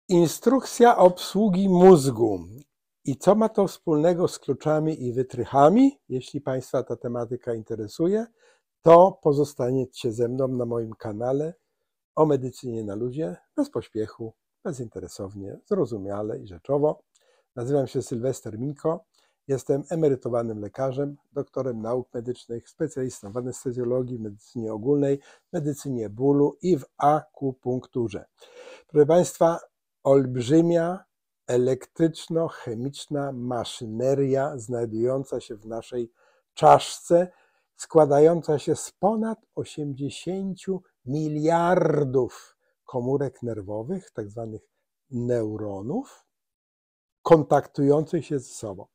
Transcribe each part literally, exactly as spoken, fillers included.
Instrukcja obsługi mózgu. I co ma to wspólnego z kluczami i wytrychami? Jeśli Państwa ta tematyka interesuje, to pozostaniecie ze mną na moim kanale o medycynie na luzie, bez pośpiechu, bezinteresownie, zrozumiale i rzeczowo. Nazywam się Sylwester Minko, jestem emerytowanym lekarzem, doktorem nauk medycznych, specjalistą w anestezjologii, medycynie ogólnej, medycynie bólu i w akupunkturze. Proszę Państwa, olbrzymia elektryczno-chemiczna maszyneria znajdująca się w naszej czaszce, składająca się z ponad osiemdziesięciu miliardów komórek nerwowych, tak zwanych neuronów, kontaktujących się ze sobą.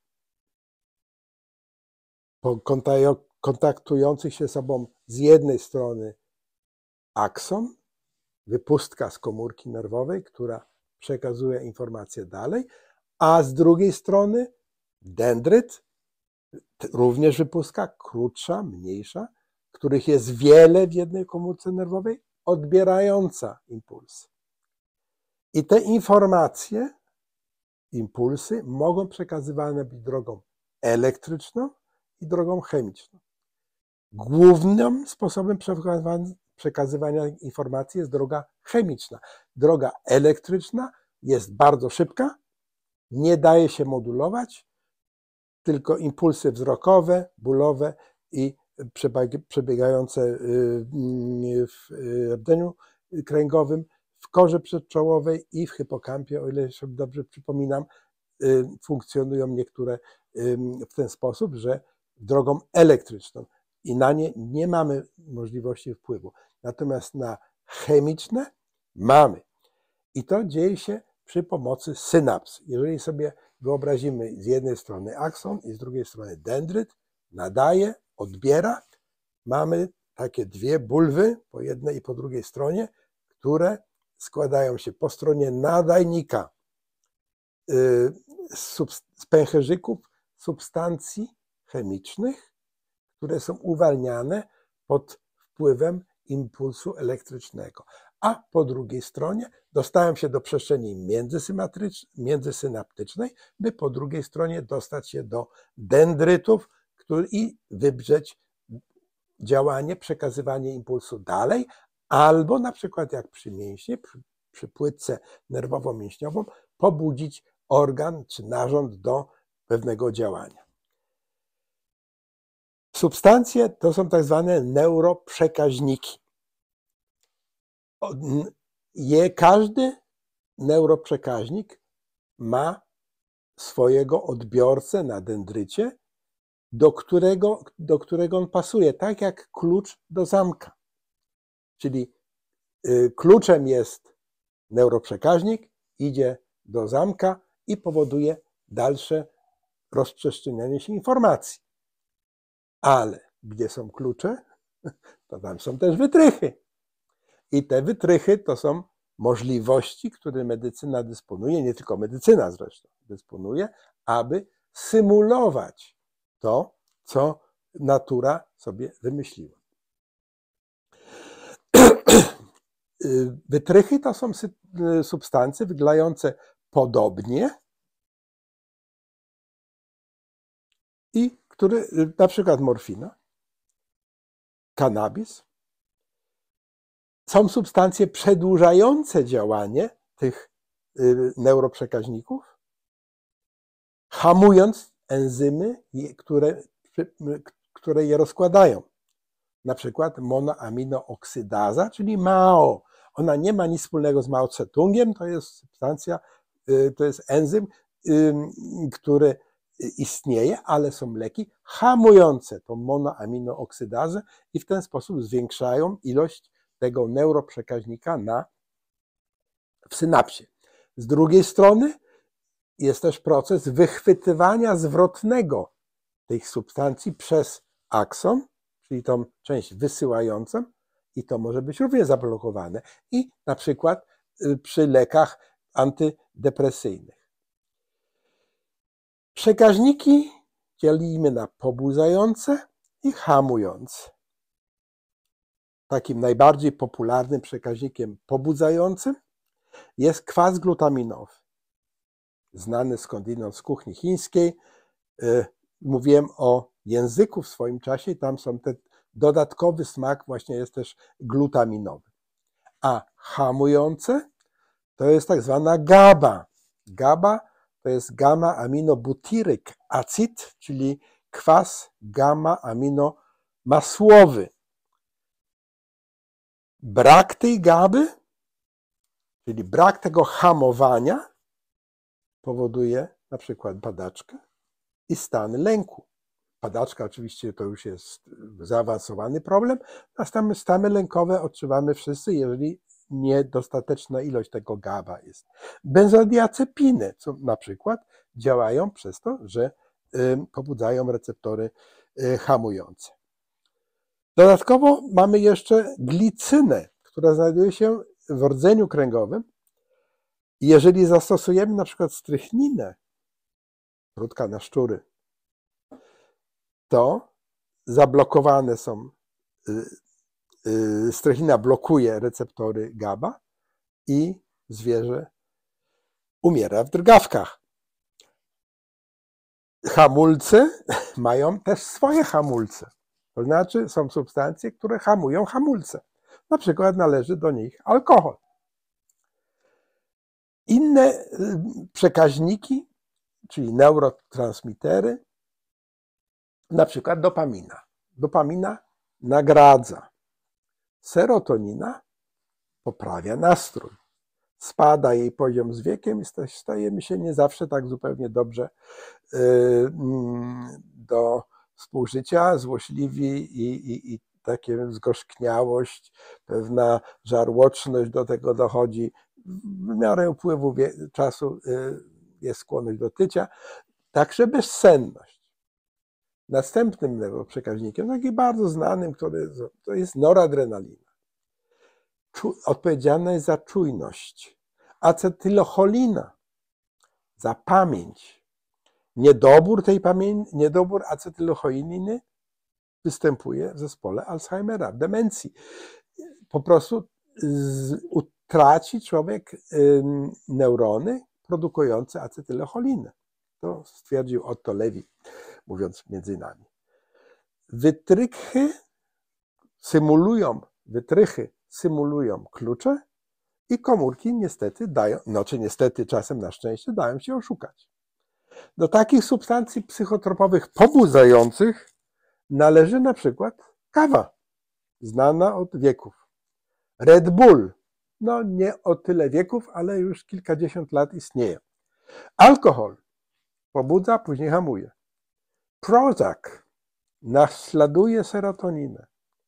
Kontaktujących się ze sobą z jednej strony akson, wypustka z komórki nerwowej, która przekazuje informacje dalej, a z drugiej strony dendryt, również wypustka, krótsza, mniejsza, których jest wiele w jednej komórce nerwowej, odbierająca impulsy. I te informacje, impulsy mogą przekazywane być drogą elektryczną i drogą chemiczną. Głównym sposobem przekazywania informacji jest droga chemiczna. Droga elektryczna jest bardzo szybka, nie daje się modulować, tylko impulsy wzrokowe, bólowe i przebiegające w rdzeniu kręgowym, w korze przedczołowej i w hipokampie, o ile się dobrze przypominam, funkcjonują niektóre w ten sposób, że drogą elektryczną i na nie nie mamy możliwości wpływu. Natomiast na chemiczne mamy. I to dzieje się przy pomocy synaps. Jeżeli sobie wyobrazimy z jednej strony akson i z drugiej strony dendryt, nadaje, odbiera, mamy takie dwie bulwy po jednej i po drugiej stronie, które składają się po stronie nadajnika z pęcherzyków substancji chemicznych, które są uwalniane pod wpływem impulsu elektrycznego. A po drugiej stronie dostają się do przestrzeni międzysynaptycznej, by po drugiej stronie dostać się do dendrytów i wybrzeć działanie, przekazywanie impulsu dalej, albo na przykład jak przy mięśnie, przy, przy płytce nerwowo-mięśniową, pobudzić organ czy narząd do pewnego działania. Substancje to są tak zwane neuroprzekaźniki. Je, każdy neuroprzekaźnik ma swojego odbiorcę na dendrycie, do którego, do którego on pasuje, tak jak klucz do zamka. Czyli kluczem jest neuroprzekaźnik, idzie do zamka i powoduje dalsze rozprzestrzenianie się informacji. Ale gdzie są klucze, to tam są też wytrychy. I te wytrychy to są możliwości, które medycyna dysponuje, nie tylko medycyna zresztą dysponuje, aby symulować to, co natura sobie wymyśliła. Wytrychy to są substancje wyglądające podobnie i które, na przykład morfina, kanabis, są substancje przedłużające działanie tych neuroprzekaźników, hamując enzymy, które, które je rozkładają. Na przykład monoaminooksydaza, czyli M A O. Ona nie ma nic wspólnego z Mao Tse-tungiem, to jest substancja, to jest enzym, który istnieje, ale są leki hamujące tą monoaminooksydazy i w ten sposób zwiększają ilość tego neuroprzekaźnika na, w synapsie. Z drugiej strony jest też proces wychwytywania zwrotnego tych substancji przez akson, czyli tą część wysyłającą, i to może być również zablokowane. I na przykład przy lekach antydepresyjnych. Przekaźniki dzielimy na pobudzające i hamujące. Takim najbardziej popularnym przekaźnikiem pobudzającym jest kwas glutaminowy, znany skądinąd z kuchni chińskiej. Mówiłem o języku w swoim czasie, tam są te dodatkowy smak, właśnie jest też glutaminowy. A hamujące to jest tak zwana GABA. GABA to jest gamma-aminobutyryk acid, czyli kwas gamma-aminomasłowy. Brak tej GABY, czyli brak tego hamowania, powoduje na przykład padaczkę i stany lęku. Padaczka oczywiście to już jest zaawansowany problem, a stany lękowe odczuwamy wszyscy, jeżeli niedostateczna ilość tego GABA jest. Benzodiazepiny, co na przykład działają przez to, że pobudzają receptory hamujące. Dodatkowo mamy jeszcze glicynę, która znajduje się w rdzeniu kręgowym. Jeżeli zastosujemy na przykład strychninę, krótka na szczury, to zablokowane są, strychnina blokuje receptory GABA i zwierzę umiera w drgawkach. Hamulce mają też swoje hamulce. To znaczy są substancje, które hamują hamulce. Na przykład należy do nich alkohol. Inne przekaźniki, czyli neurotransmitery, na przykład dopamina. Dopamina nagradza. Serotonina poprawia nastrój. Spada jej poziom z wiekiem i stajemy się nie zawsze tak zupełnie dobrze do współżycia, złośliwi i, i, i takie zgorzkniałość, pewna żarłoczność do tego dochodzi. W miarę upływu czasu jest skłonność do tycia, także bezsenność. Następnym przekaźnikiem, taki bardzo znanym, który, to jest noradrenalina. Odpowiedzialna jest za czujność. Acetylcholina za pamięć. Niedobór tej pamięci, niedobór acetylcholiny występuje w zespole Alzheimera, w demencji. Po prostu traci człowiek neurony produkujące acetylcholinę. To stwierdził Otto Lewy, mówiąc między nami. Wytrychy symulują, wytrychy symulują klucze i komórki niestety dają, no czy niestety czasem na szczęście dają się oszukać. Do takich substancji psychotropowych pobudzających należy na przykład kawa, znana od wieków. Red Bull, no nie o tyle wieków, ale już kilkadziesiąt lat istnieje. Alkohol pobudza, później hamuje. Prozac naśladuje serotoninę.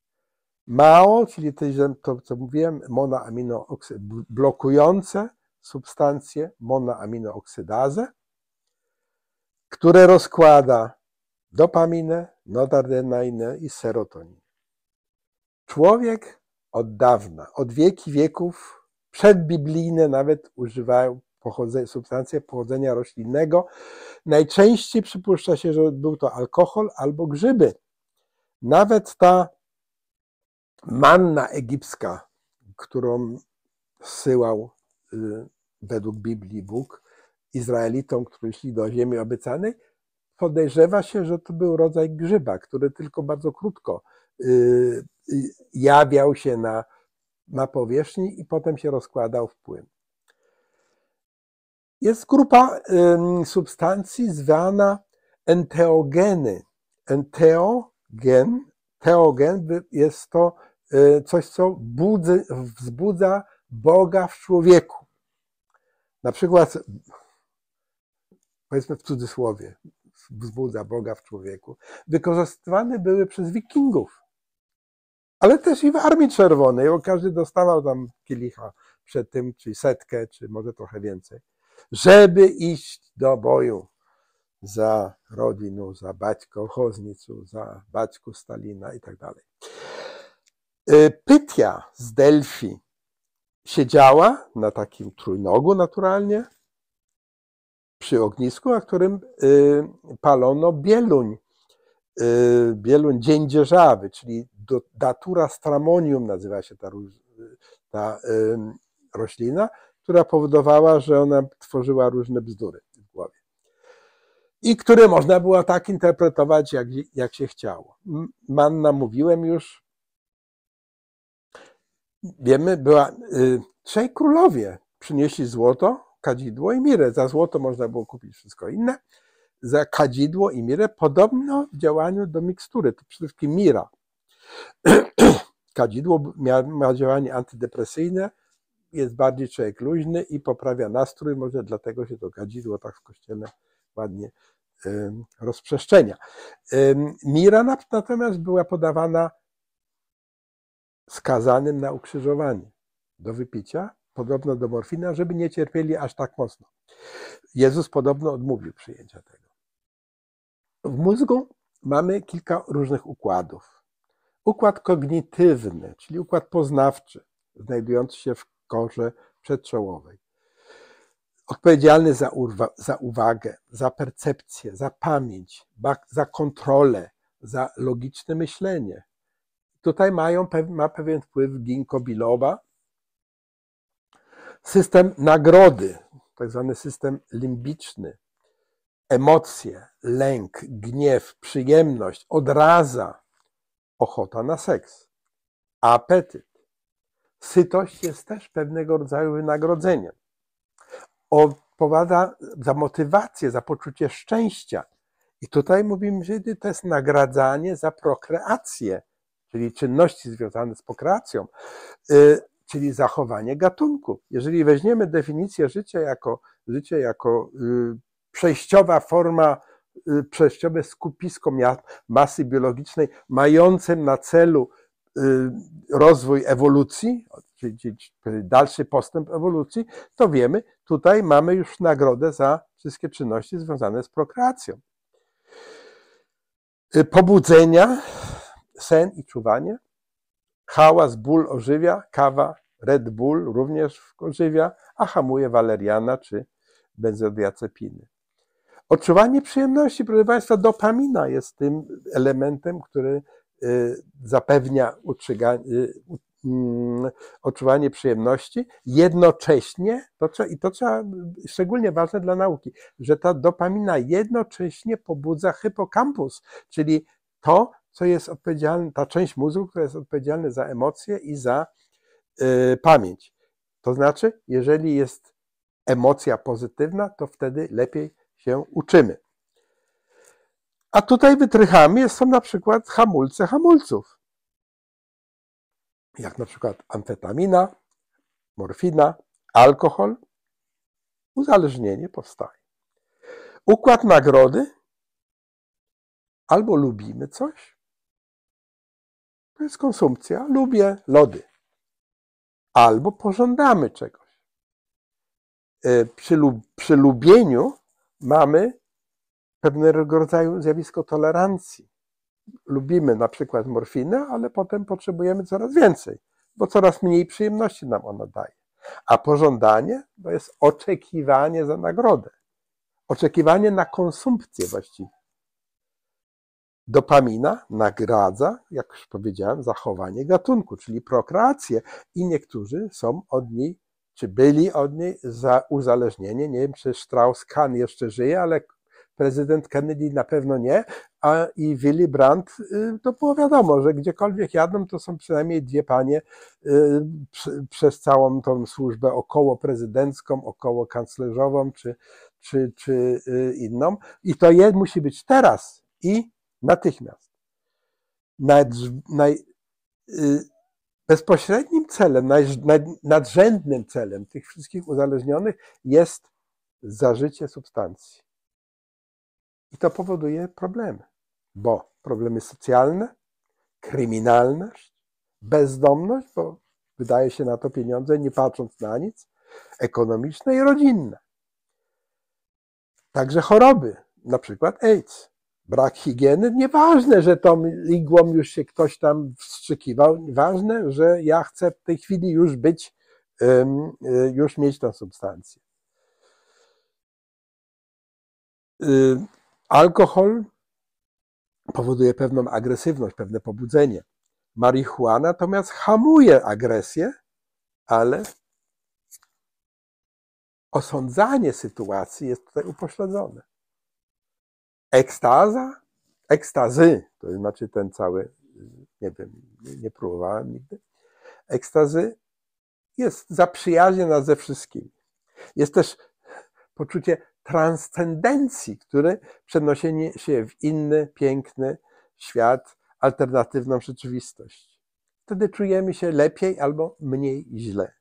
Mao, czyli to, co mówiłem, monoaminooksy, blokujące substancje monoaminooksydazy, które rozkłada dopaminę, noradrenalinę i serotoninę. Człowiek od dawna, od wieki wieków, przedbiblijne nawet używają pochodzenia, substancje pochodzenia roślinnego. Najczęściej przypuszcza się, że był to alkohol albo grzyby. Nawet ta manna egipska, którą zsyłał według Biblii Bóg Izraelitom, którzy szli do ziemi obiecanej, podejrzewa się, że to był rodzaj grzyba, który tylko bardzo krótko jawiał się na, na powierzchni i potem się rozkładał w płyn. Jest grupa substancji zwana enteogeny. Enteogen, teogen jest to coś, co budzy, wzbudza Boga w człowieku. Na przykład, powiedzmy w cudzysłowie, wzbudza Boga w człowieku. Wykorzystywane były przez wikingów, ale też i w Armii Czerwonej, bo każdy dostawał tam kielicha przed tym, czy setkę, czy może trochę więcej, żeby iść do boju za rodzinę, za baćko Choznicu, za baćku Stalina i tak dalej. Pytia z Delfi siedziała na takim trójnogu naturalnie przy ognisku, na którym palono bieluń. Bieluń dziędzierzawy, czyli Datura stramonium nazywa się ta, ta roślina, która powodowała, że ona tworzyła różne bzdury w głowie. I które można było tak interpretować, jak, jak się chciało. Manna, mówiłem już, wiemy, była, y, trzej królowie przynieśli złoto, kadzidło i mirę. Za złoto można było kupić wszystko inne. Za kadzidło i mirę podobno w działaniu do mikstury, to przede wszystkim mira. Kadzidło ma, ma działanie antydepresyjne, jest bardziej człowiek luźny i poprawia nastrój, może dlatego się to kadzidło tak w kościele ładnie y, rozprzestrzenia. Y, mira natomiast była podawana skazanym na ukrzyżowanie do wypicia, podobno do morfina, żeby nie cierpieli aż tak mocno. Jezus podobno odmówił przyjęcia tego. W mózgu mamy kilka różnych układów. Układ kognitywny, czyli układ poznawczy, znajdujący się w korze przedczołowej. Odpowiedzialny za, urwa, za uwagę, za percepcję, za pamięć, za kontrolę, za logiczne myślenie. Tutaj mają, ma pewien wpływ ginkgo biloba. System nagrody, tak zwany system limbiczny, emocje, lęk, gniew, przyjemność, odraza, ochota na seks, apetyt. Sytość jest też pewnego rodzaju wynagrodzeniem. Odpowiada za motywację, za poczucie szczęścia. I tutaj mówimy, że to jest nagradzanie za prokreację, czyli czynności związane z prokreacją, czyli zachowanie gatunku. Jeżeli weźmiemy definicję życia jako, życie jako przejściowa forma, przejściowe skupisko masy biologicznej, mające na celu rozwój ewolucji, czyli dalszy postęp ewolucji, to wiemy, tutaj mamy już nagrodę za wszystkie czynności związane z prokreacją. Pobudzenia, sen i czuwanie, hałas, ból ożywia, kawa, Red Bull również ożywia, a hamuje waleriana czy benzodiazepiny. Odczuwanie przyjemności, proszę Państwa, dopamina jest tym elementem, który zapewnia odczuwanie przyjemności. Jednocześnie, to, i to trzeba, szczególnie ważne dla nauki, że ta dopamina jednocześnie pobudza hipokampus, czyli to, co jest odpowiedzialne, ta część mózgu, która jest odpowiedzialna za emocje i za y, pamięć. To znaczy, jeżeli jest emocja pozytywna, to wtedy lepiej się uczymy. A tutaj wytrychami są na przykład hamulce hamulców. Jak na przykład amfetamina, morfina, alkohol. Uzależnienie powstaje. Układ nagrody. Albo lubimy coś. To jest konsumpcja. Lubię lody. Albo pożądamy czegoś. Przy, przy lubieniu mamy pewnego rodzaju zjawisko tolerancji. Lubimy na przykład morfinę, ale potem potrzebujemy coraz więcej, bo coraz mniej przyjemności nam ona daje. A pożądanie to jest oczekiwanie za nagrodę. Oczekiwanie na konsumpcję właściwie. Dopamina nagradza, jak już powiedziałem, zachowanie gatunku, czyli prokreację. I niektórzy są od niej, czy byli od niej za uzależnienie. Nie wiem, czy Strauss-Kahn jeszcze żyje, ale prezydent Kennedy na pewno nie, a i Willy Brandt, to było wiadomo, że gdziekolwiek jadą, to są przynajmniej dwie panie przez całą tą służbę około prezydencką, około kanclerzową, czy, czy, czy inną. I to je musi być teraz i natychmiast. Nad, naj, bezpośrednim celem, nadrzędnym celem tych wszystkich uzależnionych jest zażycie substancji. I to powoduje problemy, bo problemy socjalne, kryminalność, bezdomność, bo wydaje się na to pieniądze, nie patrząc na nic, ekonomiczne i rodzinne. Także choroby, na przykład AIDS, brak higieny. Nieważne, że tą igłą już się ktoś tam wstrzykiwał, ważne, że ja chcę w tej chwili już być, już mieć tę substancję. Alkohol powoduje pewną agresywność, pewne pobudzenie. Marihuana natomiast hamuje agresję, ale osądzanie sytuacji jest tutaj upośledzone. Ekstaza, ekstazy, to znaczy ten cały, nie wiem, nie próbowałem nigdy, ekstazy jest zaprzyjaźniona ze wszystkimi. Jest też poczucie transcendencji, które przenosi się w inny, piękny świat, alternatywną rzeczywistość. Wtedy czujemy się lepiej albo mniej źle.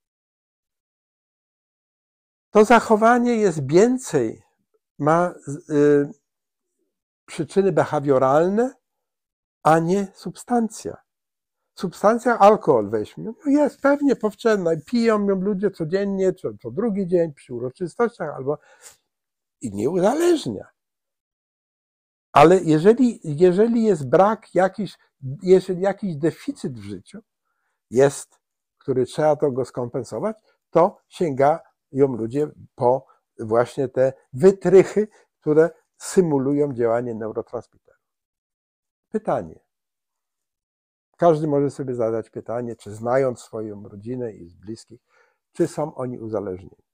To zachowanie jest więcej, ma y, przyczyny behawioralne, a nie substancja. Substancja, alkohol weźmy, no jest pewnie powszechna, piją ją ludzie codziennie, co, co drugi dzień przy uroczystościach, albo i nie uzależnia. Ale jeżeli, jeżeli jest brak jakiś, jeżeli jakiś deficyt w życiu jest, który trzeba to go skompensować, to sięgają ludzie po właśnie te wytrychy, które symulują działanie neurotransmiterów. Pytanie. Każdy może sobie zadać pytanie, czy znając swoją rodzinę i bliskich, czy są oni uzależnieni.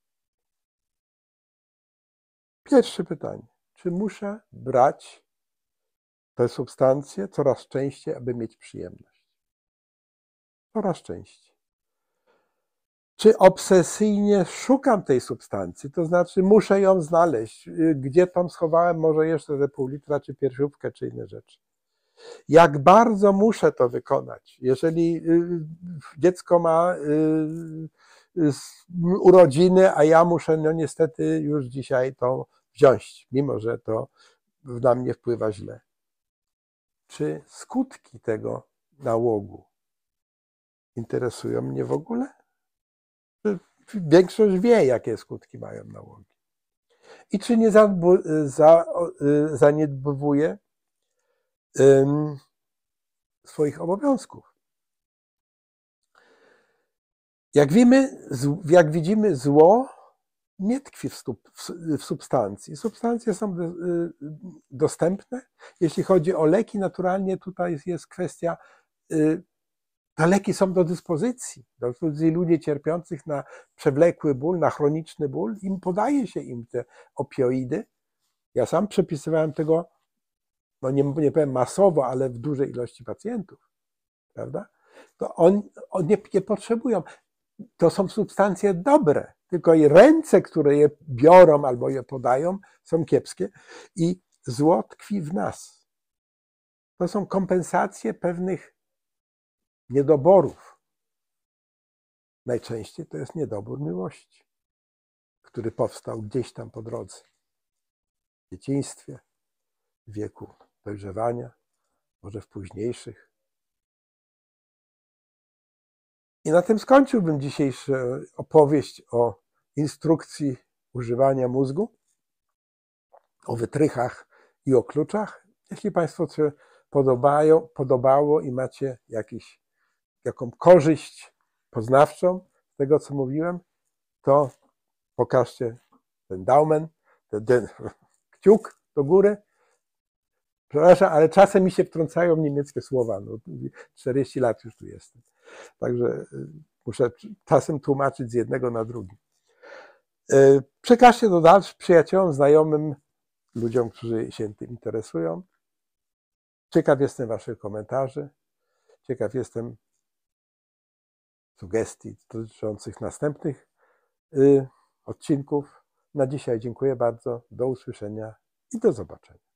Pierwsze pytanie. Czy muszę brać te substancje coraz częściej, aby mieć przyjemność? Coraz częściej. Czy obsesyjnie szukam tej substancji, to znaczy muszę ją znaleźć, gdzie tam schowałem może jeszcze ze pół litra, czy piersiówkę, czy inne rzeczy. Jak bardzo muszę to wykonać. Jeżeli dziecko ma urodziny, a ja muszę no niestety już dzisiaj to wziąć, mimo że to na mnie wpływa źle. Czy skutki tego nałogu interesują mnie w ogóle? Większość wie, jakie skutki mają nałogi. I czy nie zaniedbywuje swoich obowiązków? Jak wiemy, jak widzimy, zło nie tkwi w, stup, w substancji. Substancje są dostępne. Jeśli chodzi o leki, naturalnie tutaj jest kwestia, te leki są do dyspozycji. Do dyspozycji ludzi cierpiących na przewlekły ból, na chroniczny ból. Im podaje się im te opioidy. Ja sam przepisywałem tego, no nie, nie powiem masowo, ale w dużej ilości pacjentów. Prawda? To oni, oni nie, nie potrzebują. To są substancje dobre, tylko i ręce, które je biorą albo je podają, są kiepskie i zło tkwi w nas. To są kompensacje pewnych niedoborów. Najczęściej to jest niedobór miłości, który powstał gdzieś tam po drodze. W dzieciństwie, w wieku dojrzewania, może w późniejszych. I na tym skończyłbym dzisiejszą opowieść o instrukcji używania mózgu, o wytrychach i o kluczach. Jeśli Państwu się podobają, podobało i macie jakiś, jaką korzyść poznawczą z tego, co mówiłem, to pokażcie ten Daumen, ten, ten kciuk do góry. Przepraszam, ale czasem mi się wtrącają niemieckie słowa. No, czterdzieści lat już tu jestem. Także muszę czasem tłumaczyć z jednego na drugi. Przekażcie to dalszym przyjaciołom, znajomym, ludziom, którzy się tym interesują. Ciekaw jestem Waszych komentarzy. Ciekaw jestem sugestii dotyczących następnych odcinków. Na dzisiaj dziękuję bardzo. Do usłyszenia i do zobaczenia.